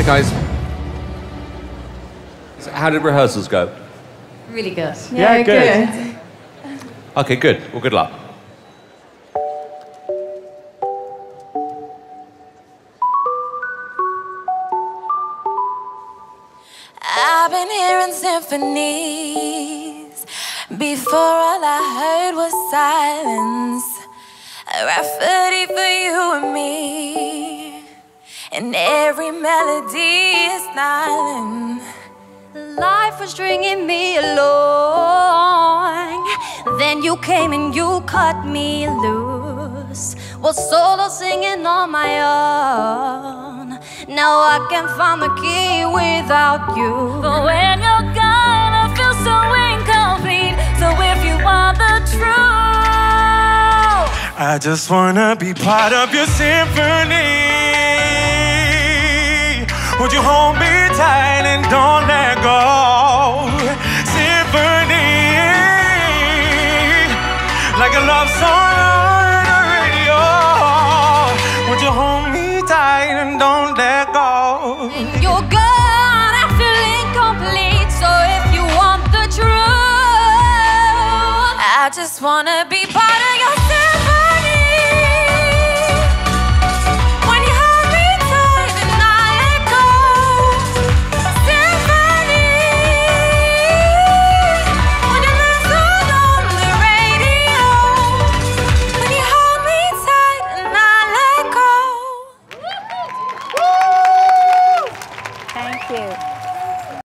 guys. How did rehearsals go? Really good. Yeah, good. Okay, good. Well, good luck. I've been hearing symphonies. Before all I heard was silence. A rhapsody for you and me. And every melody is smiling. Life was stringing me along. Then you came and you cut me loose. Was solo singing on my own. Now I can't find the key without you. But when you're gone, I feel so incomplete. So if you want the truth, I just wanna be part of your symphony. Would you hold me tight and don't let go? Symphony, like a love song on the radio. Would you hold me tight and don't let go? And you're gone, I feel incomplete. So if you want the truth, I just wanna be part of your